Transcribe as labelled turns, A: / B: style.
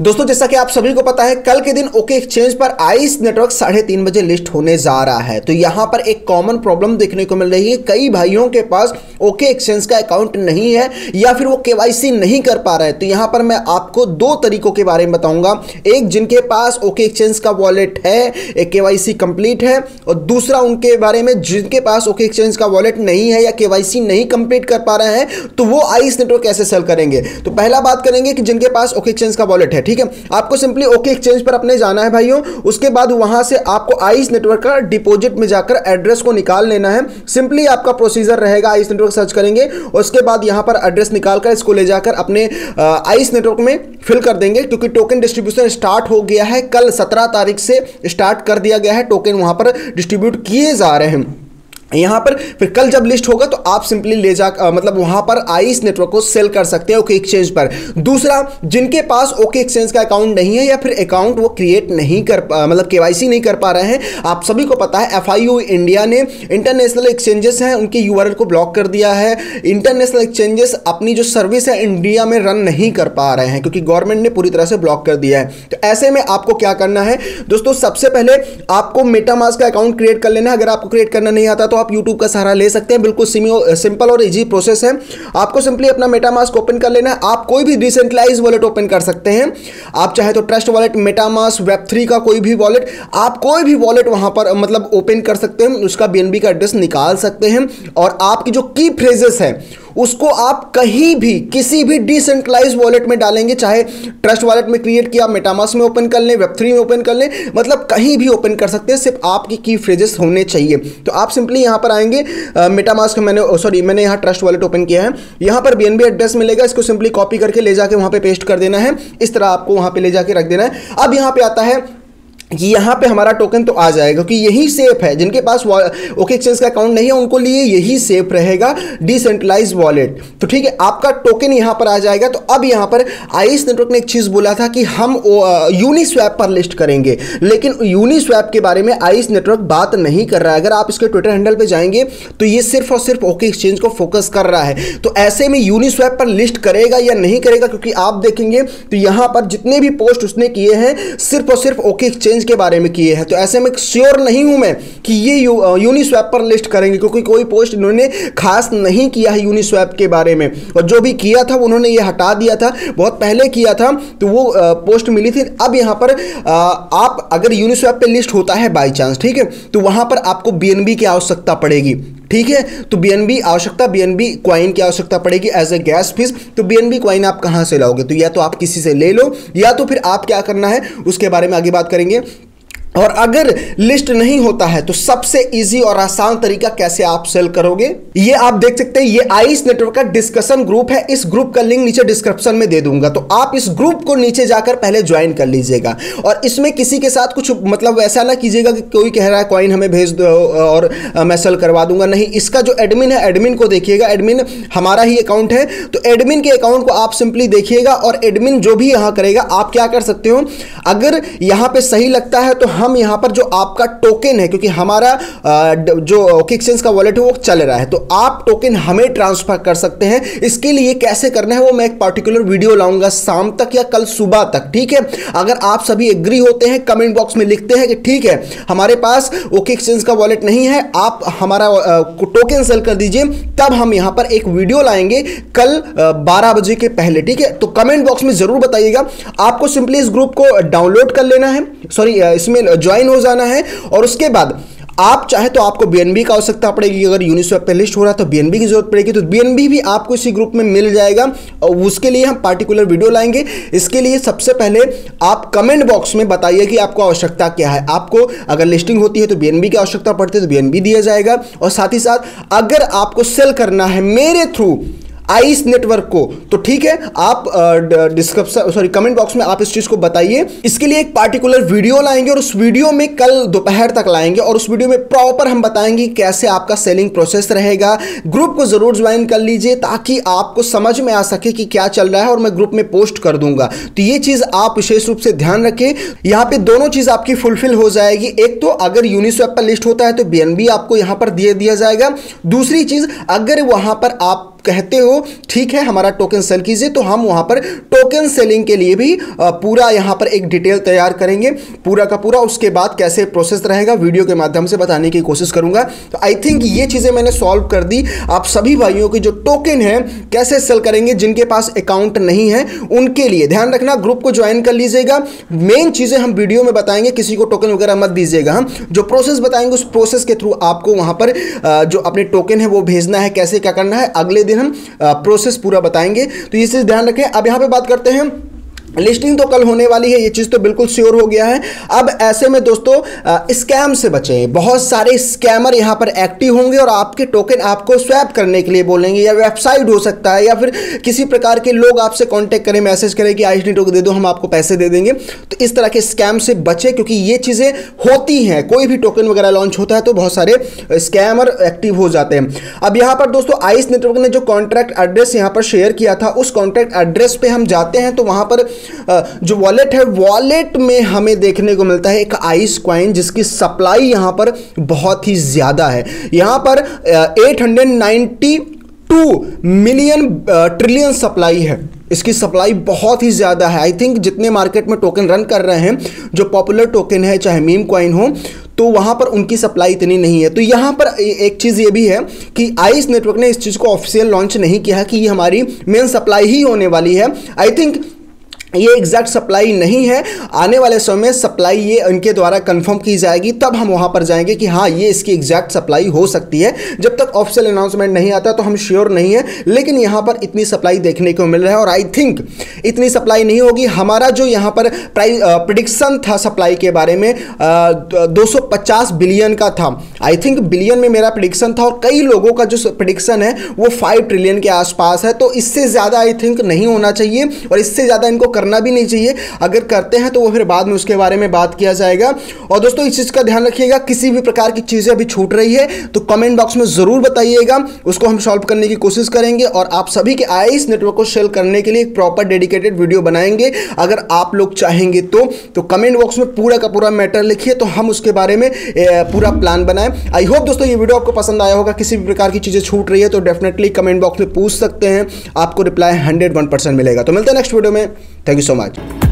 A: दोस्तों जैसा कि आप सभी को पता है, कल के दिन ओके एक्सचेंज पर आइस नेटवर्क 3:30 बजे लिस्ट होने जा रहा है। तो यहां पर एक कॉमन प्रॉब्लम देखने को मिल रही है। कई भाइयों के पास ओके एक्सचेंज का अकाउंट नहीं है या फिर वो केवाईसी नहीं कर पा रहे हैं। तो यहां पर मैं आपको दो तरीकों के बारे में बताऊंगा। एक, जिनके पास ओके एक्सचेंज का वॉलेट है, एक केवाईसी कंप्लीट है, और दूसरा उनके बारे में जिनके पास ओके एक्सचेंज का वॉलेट नहीं है या केवाईसी नहीं कंप्लीट कर पा रहे हैं, तो वो आइस नेटवर्क कैसे सेल करेंगे। तो पहला बात करेंगे कि जिनके पास ओके एक्सचेंज का वॉलेट है, ठीक है, आपको सिंपली ओके एक्सचेंज पर अपने जाना है भाइयों। उसके बाद वहां से आपको आइस नेटवर्क का डिपॉजिट में जाकर एड्रेस को निकाल लेना है। सिंपली आपका प्रोसीजर रहेगा, आइस नेटवर्क सर्च करेंगे, उसके बाद यहां पर एड्रेस निकालकर इसको ले जाकर अपने आइस नेटवर्क में फिल कर देंगे। क्योंकि टोकन डिस्ट्रीब्यूशन स्टार्ट हो गया है, कल 17 तारीख से स्टार्ट कर दिया गया है, टोकन वहां पर डिस्ट्रीब्यूट किए जा रहे हैं। यहां पर फिर कल जब लिस्ट होगा तो आप सिंपली ले जा मतलब वहां पर आइस नेटवर्क को सेल कर सकते हैं ओके एक्सचेंज पर। दूसरा, जिनके पास ओके एक्सचेंज का अकाउंट नहीं है या फिर अकाउंट वो क्रिएट नहीं कर मतलब केवाईसी नहीं कर पा रहे हैं, आप सभी को पता है FIU इंडिया ने इंटरनेशनल एक्सचेंजेस हैं उनके URL को ब्लॉक कर दिया है। इंटरनेशनल एक्सचेंजेस अपनी जो सर्विस है इंडिया में रन नहीं कर पा रहे हैं क्योंकि गवर्नमेंट ने पूरी तरह से ब्लॉक कर दिया है। तो ऐसे में आपको क्या करना है दोस्तों, सबसे पहले आपको मेटामास्क का अकाउंट क्रिएट कर लेना है। अगर आपको क्रिएट करना नहीं आता तो आप YouTube का सहारा ले सकते हैं, बिल्कुल सिंपल और इजी प्रोसेस है। आपको सिंपली अपना मेटामास्क ओपन कर लेना है। आप कोई भी डिसेंट्रलाइज वॉलेट ओपन कर सकते हैं, आप चाहे तो ट्रस्ट वॉलेट, मेटामास्क, वेब3 का कोई भी वॉलेट, आप कोई भी वॉलेट वहां पर मतलब ओपन कर सकते हैं, उसका BNB का एड्रेस निकाल सकते हैं और आपकी जो की फ्रेजेस है उसको आप कहीं भी किसी भी डिसेंट्रलाइज वॉलेट में डालेंगे, चाहे ट्रस्ट वॉलेट में क्रिएट किया, मेटामास्क में ओपन कर लें, वेब3 में ओपन कर लें, मतलब कहीं भी ओपन कर सकते हैं, सिर्फ आपकी की फ्रेजेस होने चाहिए। तो आप सिंपली यहां पर आएंगे, मेटामास्क मैंने यहां ट्रस्ट वॉलेट ओपन किया है, यहां पर BNB एड्रेस मिलेगा, इसको सिंपली कॉपी करके ले जाके वहां पे पेस्ट कर देना है। इस तरह आपको वहां पे ले जाके रख देना है। अब यहां पे आता है कि यहाँ पे हमारा टोकन तो आ जाएगा क्योंकि यही सेफ है। जिनके पास ओके एक्सचेंज का अकाउंट नहीं है उनको लिए यही सेफ रहेगा, डिसेंट्रलाइज वॉलेट। तो ठीक है, आपका टोकन यहाँ पर आ जाएगा। तो अब यहाँ पर आइस नेटवर्क ने एक चीज़ बोला था कि हम यूनिस्वैप पर लिस्ट करेंगे, लेकिन यूनिस्वैप के बारे में आइस नेटवर्क बात नहीं कर रहा है। अगर आप इसके ट्विटर हैंडल पर जाएंगे तो ये सिर्फ और सिर्फ ओके एक्सचेंज को फोकस कर रहा है। तो ऐसे में यूनिस्वैप पर लिस्ट करेगा या नहीं करेगा, क्योंकि आप देखेंगे तो यहाँ पर जितने भी पोस्ट उसने किए हैं सिर्फ और सिर्फ ओके एक्सचेंज के बारे में किए हैं। तो ऐसे में श्योर नहीं हूं मैं कि ये यूनिस्वैप पर लिस्ट करेंगे, क्योंकि कोई पोस्ट इन्होंने खास नहीं किया है यूनिस्वैप के बारे में, और जो भी किया था उन्होंने ये हटा दिया था, बहुत पहले किया था तो वो पोस्ट मिली थी। अब यहां पर आप अगर यूनिस्वैप पे लिस्ट होता है बाई चांस, ठीक है, तो वहां पर आपको BNB की आवश्यकता पड़ेगी, ठीक है। तो BNB कॉइन की आवश्यकता पड़ेगी एज ए गैस फीस। तो BNB कॉइन आप कहां से लाओगे, तो या तो आप किसी से ले लो या तो फिर आप क्या करना है उसके बारे में आगे बात करेंगे। और अगर लिस्ट नहीं होता है तो सबसे इजी और आसान तरीका कैसे आप सेल करोगे, ये आप देख सकते हैं। ये आइस नेटवर्क का डिस्कशन ग्रुप है, इस ग्रुप का लिंक नीचे डिस्क्रिप्शन में दे दूंगा। तो आप इस ग्रुप को नीचे जाकर पहले ज्वाइन कर लीजिएगा, और इसमें किसी के साथ कुछ मतलब वैसा ना कीजिएगा कि कोई कह रहा है कॉइन हमें भेज दो और मैं सेल करवा दूंगा। नहीं, इसका जो एडमिन है एडमिन को देखिएगा, एडमिन हमारा ही अकाउंट है, तो एडमिन के अकाउंट को आप सिंपली देखिएगा और एडमिन जो भी यहां करेगा आप क्या कर सकते हो, अगर यहां पे सही लगता है तो हम यहां पर जो आपका टोकन है, क्योंकि हमारा जो ओके एक्सचेंज का वॉलेट है वो चल रहा है, तो आप टोकन हमें ट्रांसफर कर सकते हैं। इसके लिए कैसे करना है वो मैं एक पर्टिकुलर वीडियो लाऊंगा शाम तक या कल सुबह तक, ठीक है। अगर आप सभी एग्री होते हैं, कमेंट बॉक्स में लिखते हैं कि ठीक है हमारे पास ओके एक्सचेंज का वॉलेट नहीं है, आप हमारा टोकन सेल कर दीजिए, तब हम यहां पर एक वीडियो लाएंगे कल 12 बजे के पहले, ठीक है। तो कमेंट बॉक्स में जरूर बताइएगा। आपको सिंपली इस ग्रुप को डाउनलोड कर लेना है, इसमें ज्वाइन हो जाना है, और उसके बाद आप चाहे तो आपको BNB का आवश्यकता पड़ेगी। अगर यूनिस्वैप पे लिस्ट हो रहा है तो BNB की जरूरत पड़ेगी, तो BNB भी आपको इसी ग्रुप में मिल जाएगा, और उसके लिए हम पार्टिकुलर वीडियो लाएंगे। इसके लिए सबसे पहले आप कमेंट बॉक्स में बताइए कि आपको आवश्यकता क्या है। आपको अगर लिस्टिंग होती है तो BNB की आवश्यकता पड़ती है तो BNB दिया जाएगा, और साथ ही साथ अगर आपको सेल करना है मेरे थ्रू आइस नेटवर्क को तो ठीक है, आप कमेंट बॉक्स में आप इस चीज को बताइए। इसके लिए एक पार्टिकुलर वीडियो लाएंगे और उस वीडियो में कल दोपहर तक लाएंगे, और उस वीडियो में प्रॉपर हम बताएंगे कैसे आपका सेलिंग प्रोसेस रहेगा। ग्रुप को जरूर ज्वाइन कर लीजिए ताकि आपको समझ में आ सके कि क्या चल रहा है, और मैं ग्रुप में पोस्ट कर दूंगा। तो ये चीज आप विशेष रूप से ध्यान रखें, यहां पे दोनों चीज आपकी फुलफिल हो जाएगी। एक तो अगर यूनिस्वैप पर लिस्ट होता है तो BNB आपको यहां पर दिया जाएगा। दूसरी चीज, अगर वहां पर आप कहते हो ठीक है हमारा टोकन सेल कीजिए, तो हम वहां पर टोकन सेलिंग के लिए भी पूरा यहां पर एक डिटेल तैयार करेंगे पूरा का पूरा। उसके बाद कैसे प्रोसेस रहेगा वीडियो के माध्यम से बताने की कोशिश करूंगा। तो आई थिंक ये चीजें मैंने सॉल्व कर दी। आप सभी भाइयों की जो टोकन है कैसे सेल करेंगे, जिनके पास अकाउंट नहीं है उनके लिए ध्यान रखना, ग्रुप को ज्वाइन कर लीजिएगा। मेन चीजें हम वीडियो में बताएंगे, किसी को टोकन वगैरह मत दीजिएगा। हम जो प्रोसेस बताएंगे उस प्रोसेस के थ्रू आपको वहां पर जो अपने टोकन है वो भेजना है, कैसे क्या करना है, अगले दिन हम प्रोसेस पूरा बताएंगे। तो ये चीज ध्यान रखें। अब यहां पे बात करते हैं, लिस्टिंग तो कल होने वाली है, ये चीज तो बिल्कुल श्योर हो गया है। अब ऐसे में दोस्तों स्कैम से बचें। बहुत सारे स्कैमर यहां पर एक्टिव होंगे और आपके टोकन आपको स्वैप करने के लिए बोलेंगे, या वेबसाइट हो सकता है, या फिर किसी प्रकार के लोग आपसे कांटेक्ट करें, मैसेज करें कि आईस नेटवर्क दे दो हम आपको पैसे दे देंगे। तो इस तरह के स्कैम से बचें, क्योंकि ये चीजें होती हैं। कोई भी टोकन वगैरह लॉन्च होता है तो बहुत सारे स्कैमर एक्टिव हो जाते हैं। अब यहां पर दोस्तों आइस नेटवर्क ने जो कॉन्ट्रैक्ट एड्रेस यहां पर शेयर किया था, उस कॉन्ट्रैक्ट एड्रेस पे हम जाते हैं तो वहां पर जो वॉलेट है, वॉलेट में हमें देखने को मिलता है एक आइस कॉइन, जिसकी सप्लाई यहां पर बहुत ही ज्यादा है। यहां पर 892 मिलियन ट्रिलियन सप्लाई है। इसकी सप्लाई बहुत ही ज्यादा है। आई थिंक जितने मार्केट में टोकन रन कर रहे हैं, जो पॉपुलर टोकन है, चाहे मीम कॉइन हो, तो वहां पर उनकी सप्लाई इतनी नहीं है। तो यहां पर एक चीज ये भी है कि आइस नेटवर्क ने इस चीज को ऑफिशियल लॉन्च नहीं किया कि ये हमारी मेन सप्लाई ही होने वाली है। आई थिंक ये एग्जैक्ट सप्लाई नहीं है, आने वाले समय में सप्लाई ये इनके द्वारा कंफर्म की जाएगी, तब हम वहां पर जाएंगे कि हाँ ये इसकी एग्जैक्ट सप्लाई हो सकती है। जब तक ऑफिशियल अनाउंसमेंट नहीं आता तो हम श्योर नहीं है, लेकिन यहां पर इतनी सप्लाई देखने को मिल रहा है और आई थिंक इतनी सप्लाई नहीं होगी। हमारा जो यहां पर प्राइस प्रेडिक्शन था सप्लाई के बारे में 250 बिलियन का था। आई थिंक बिलियन में मेरा प्रेडिक्शन था और कई लोगों का जो प्रेडिक्शन है वो 5 ट्रिलियन के आसपास है। तो इससे ज्यादा आई थिंक नहीं होना चाहिए और इससे ज्यादा इनको करना भी नहीं चाहिए। अगर करते हैं तो वो फिर बाद में उसके बारे में बात किया जाएगा। और दोस्तों इस चीज का ध्यान रखिएगा, किसी भी प्रकार की चीजें अभी छूट रही है तो कमेंट बॉक्स में जरूर बताइएगा, उसको हम सॉल्व करने की कोशिश करेंगे और आप सभी के आइस नेटवर्क को सेल करने के लिए एक प्रॉपर डेडिकेटेड वीडियो बनाएंगे। अगर आप लोग चाहेंगे तो कमेंट बॉक्स में पूरा का पूरा मैटर लिखिए, तो हम उसके बारे में पूरा प्लान बनाएं। आई होप दोस्तों ये वीडियो आपको पसंद आया होगा। किसी भी प्रकार की चीजें छूट रही है तो डेफिनेटली कमेंट बॉक्स में पूछ सकते हैं, आपको रिप्लाई 101% मिलेगा। तो मिलते हैं नेक्स्ट वीडियो में। Thank you so much.